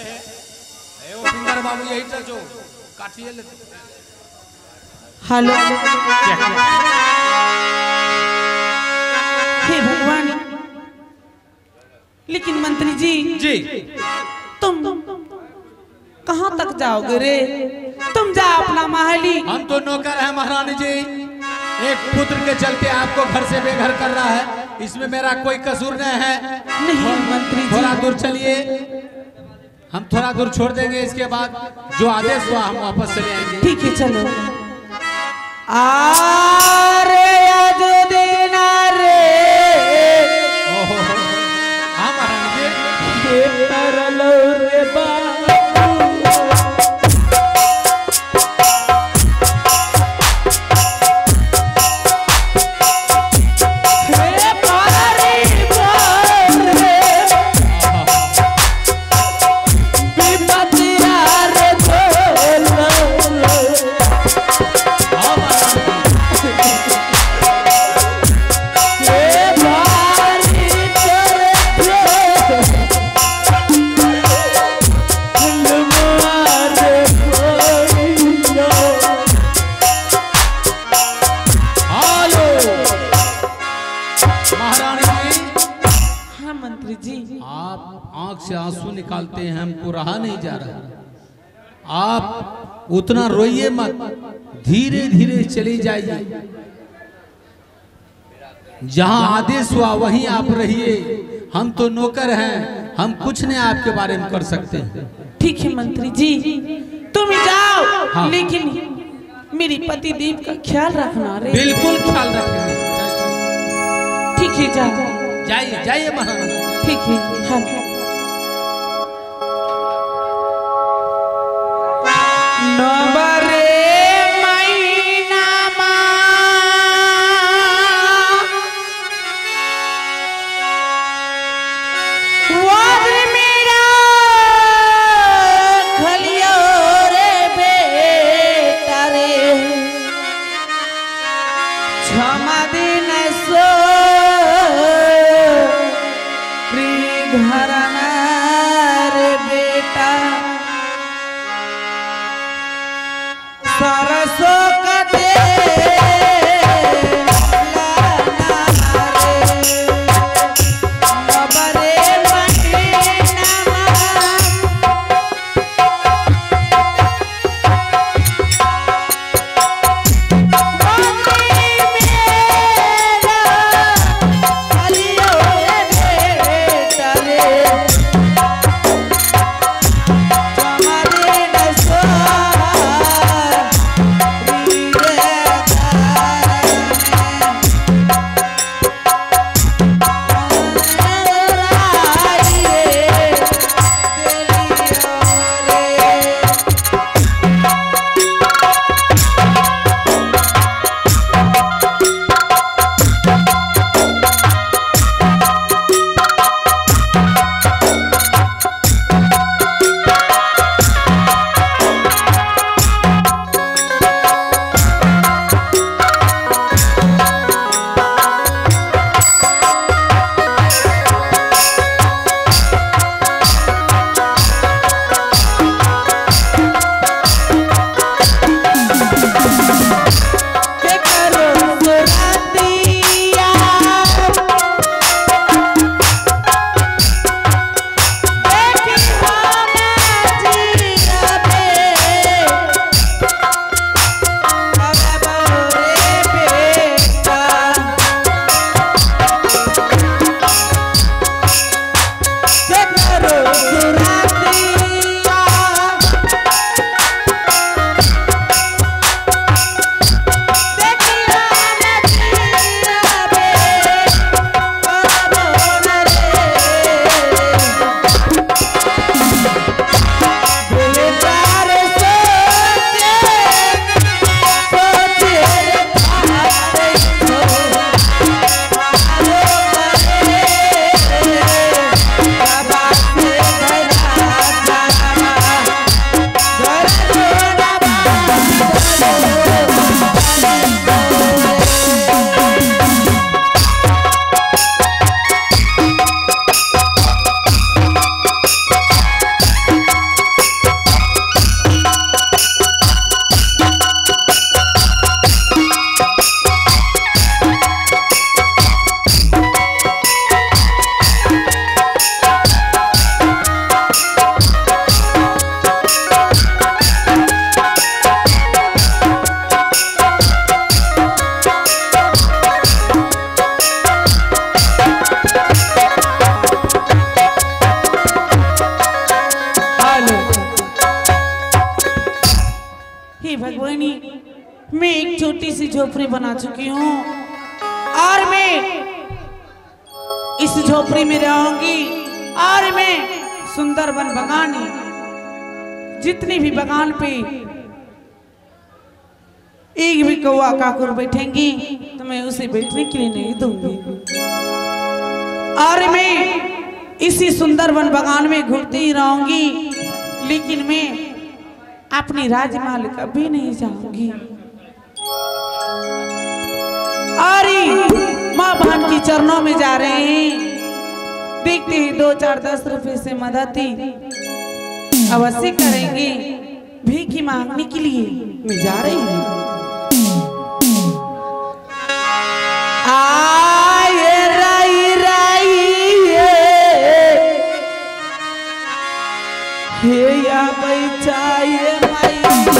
बाबू यही जो काटिए लेते। हेलो हे भगवान, लेकिन मंत्री जी तुम कहाँ तक जाओगे रे? तुम जा अपना महली। हम तो नौकर हैं महारानी जी, एक पुत्र के चलते आपको घर से बेघर कर रहा है, इसमें मेरा कोई कसूर नहीं है। नहीं मंत्री जी, थोड़ा दूर चलिए, हम थोड़ा दूर छोड़ देंगे, इसके बाद जो आदेश हुआ हम वापस चले आएंगे। ठीक है चलो। आरे आज दिन रे हाँ महारानी जी, ये तरलो रे से आंसू निकालते हैं, हमको रहा नहीं जा रहा। आप उतना रोइए मत, धीरे धीरे चली जाइए, जहां आदेश हुआ वहीं आप रहिए। हम तो नौकर हैं, हम कुछ नहीं आपके बारे में कर सकते हैं। ठीक है मंत्री जी, तुम जाओ। हाँ। लेकिन मेरी पति देव का ख्याल रखना रे। बिल्कुल ख्याल रखेंगे। ठीक है जाओ, जाइए जाइए महाराज। ठीक है। हाँ। Yeah. मैं एक छोटी सी झोपड़ी बना चुकी हूँ और मैं इस झोपड़ी में रहूंगी और मैं सुंदर वन बगानी जितनी भी बगान पे एक भी कौवा काकुर बैठेंगी तो मैं उसे बैठने के लिए नहीं दूंगी और मैं इसी सुंदर वन बगान में घूमती ही रहूंगी, लेकिन मैं अपनी राजमहल कभी नहीं जाऊंगी। और माँ बहन की चरणों में जा रहे हैं, देखते ही 2 4 10 रुपए से मदद अवश्य करेंगे। भीख मांगने के लिए मैं जा रही हूँ। हे या बचाए माई